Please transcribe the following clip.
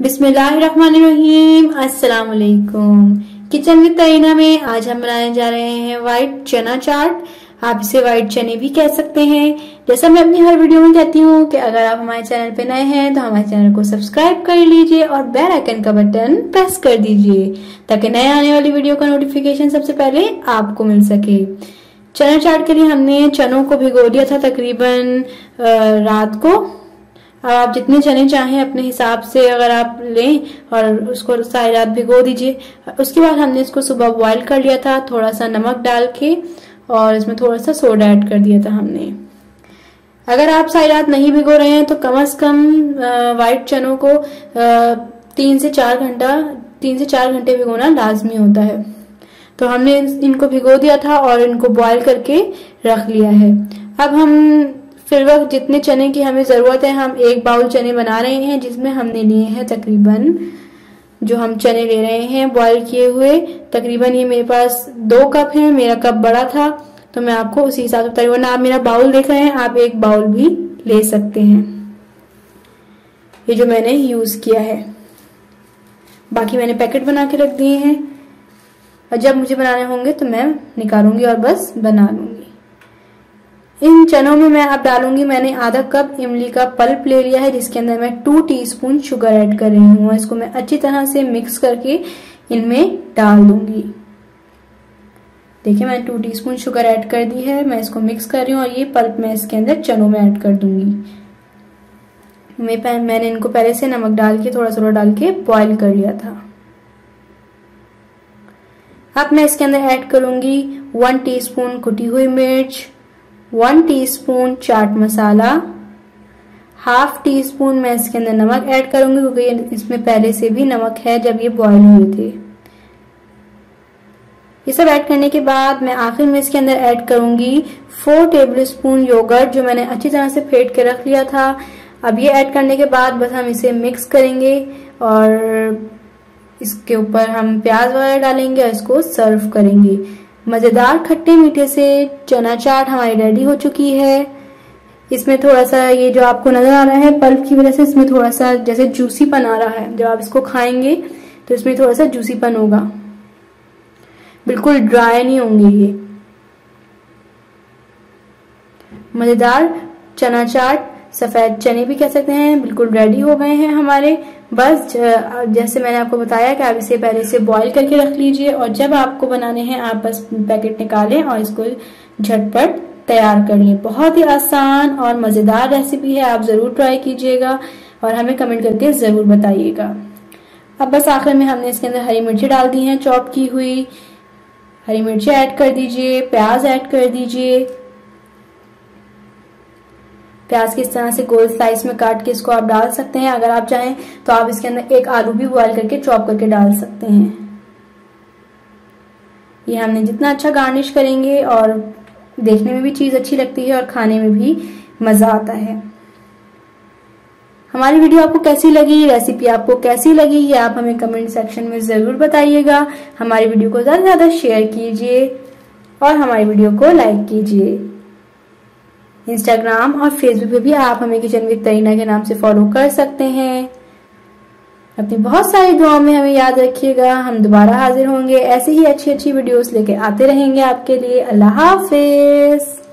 बिस्मिल्लाहिर्रहमानिर्रहीम। अस्सलाम वालेकुम। किचन विद तरीना में आज हम बनाने जा रहे हैं व्हाइट चना चाट। आप इसे व्हाइट चने भी कह सकते हैं। जैसा मैं अपनी हर वीडियो में कहती हूँ कि अगर आप हमारे चैनल पे नए हैं तो हमारे चैनल को सब्सक्राइब कर लीजिए और बेल आइकन का बटन प्रेस कर दीजिए ताकि नए आने वाली वीडियो का नोटिफिकेशन सबसे पहले आपको मिल सके। चना चाट के लिए हमने चनों को भिगो दिया था तकरीबन रात को। अब आप जितने चने चाहें अपने हिसाब से अगर आप लें और उसको सारी रात भिगो दीजिए। उसके बाद हमने इसको सुबह बॉईल कर लिया था थोड़ा सा नमक डाल के और इसमें थोड़ा सा सोडा ऐड कर दिया था हमने। अगर आप सारी रात नहीं भिगो रहे हैं तो कम से कम व्हाइट चनों को 3 से 4 घंटे भिगोना लाजमी होता है। तो हमने इनको भिगो दिया था और इनको बॉईल करके रख लिया है। अब हम फिर वक्त जितने चने की हमें जरूरत है हम 1 बाउल चने बना रहे हैं, जिसमें हमने लिए हैं तकरीबन जो हम चने ले रहे हैं बॉईल किए हुए तकरीबन ये मेरे पास 2 कप है। मेरा कप बड़ा था तो मैं आपको उसी हिसाब से बताई, वरना आप मेरा बाउल देख रहे हैं आप 1 बाउल भी ले सकते हैं। ये जो मैंने यूज किया है, बाकी मैंने पैकेट बना के रख दिए हैं और जब मुझे बनाने होंगे तो मैं निकालूंगी और बस बना लूंगी। इन चनों में मैं अब डालूंगी, मैंने आधा कप इमली का पल्प ले लिया है जिसके अंदर मैं 2 टीस्पून शुगर ऐड कर रही हूँ। इसको मैं अच्छी तरह से मिक्स करके इनमें डाल दूंगी। देखिए मैंने 2 टीस्पून शुगर ऐड कर दी है। मैं इसको मिक्स कर रही हूँ और ये पल्प मैं इसके अंदर चनों में ऐड कर दूंगी। मैंने इनको पहले से नमक डाल के थोड़ा सोडा डाल के बॉईल कर लिया था। अब मैं इसके अंदर ऐड करूंगी 1 टीस्पून कुटी हुई मिर्च, 1 टीस्पून चाट मसाला, ½ टीस्पून मैं इसके अंदर नमक ऐड करूंगी क्योंकि इसमें पहले से भी नमक है जब ये बॉईल हुए थे। ये सब ऐड करने के बाद मैं आखिर में इसके अंदर ऐड करूंगी 4 टेबलस्पून योगर्ट जो मैंने अच्छी तरह से फेंट के रख लिया था। अब ये ऐड करने के बाद बस हम इसे मिक्स करेंगे और इसके ऊपर हम प्याज वगैरह डालेंगे और इसको सर्व करेंगे। मजेदार खट्टे मीठे से चना चाट हमारी रेडी हो चुकी है। इसमें थोड़ा सा ये जो आपको नजर आ रहा है पल्प की वजह से इसमें थोड़ा सा जैसे जूसीपन आ रहा है। जब आप इसको खाएंगे तो इसमें थोड़ा सा जूसीपन होगा, बिल्कुल ड्राई नहीं होंगे ये। मजेदार चना चाट, सफेद चने भी कह सकते हैं, बिल्कुल रेडी हो गए हैं हमारे। बस जैसे मैंने आपको बताया कि आप इसे पहले से बॉईल करके रख लीजिए और जब आपको बनाने हैं आप बस पैकेट निकालें और इसको झटपट तैयार कर लें। बहुत ही आसान और मजेदार रेसिपी है, आप जरूर ट्राई कीजिएगा और हमें कमेंट करके जरूर बताइएगा। अब बस आखिर में हमने इसके अंदर हरी मिर्ची डाल दी है, चॉप की हुई हरी मिर्ची ऐड कर दीजिए, प्याज ऐड कर दीजिए। प्याज की इस तरह से गोल स्लाइस में काट के इसको आप डाल सकते हैं। अगर आप चाहें तो आप इसके अंदर 1 आलू भी बॉईल करके चॉप करके डाल सकते हैं। ये हमने जितना अच्छा गार्निश करेंगे और देखने में भी चीज अच्छी लगती है और खाने में भी मजा आता है। हमारी वीडियो आपको कैसी लगी, रेसिपी आपको कैसी लगी, ये आप हमें कमेंट सेक्शन में जरूर बताइएगा। हमारी वीडियो को ज्यादा से ज्यादा शेयर कीजिए और हमारी वीडियो को लाइक कीजिए। इंस्टाग्राम और फेसबुक पे भी आप हमें किचन विद तरीना के नाम से फॉलो कर सकते हैं। अपनी बहुत सारी दुआओं में हमें याद रखिएगा। हम दोबारा हाजिर होंगे ऐसे ही अच्छी अच्छी वीडियोस लेके आते रहेंगे आपके लिए। अल्लाह हाफिज।